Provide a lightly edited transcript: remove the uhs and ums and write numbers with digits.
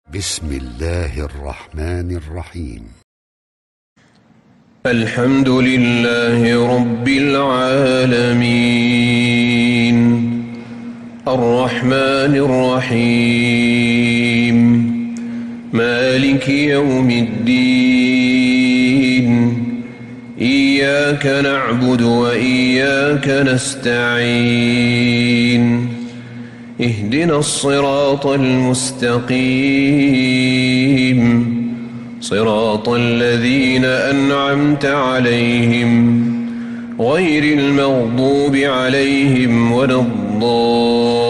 بسم الله الرحمن الرحيم. الحمد لله رب العالمين، الرحمن الرحيم، مالك يوم الدين، إياك نعبد وإياك نستعين، اهدنا الصراط المستقيم، صراط الذين أنعمت عليهم غير المغضوب عليهم ولا الضالين.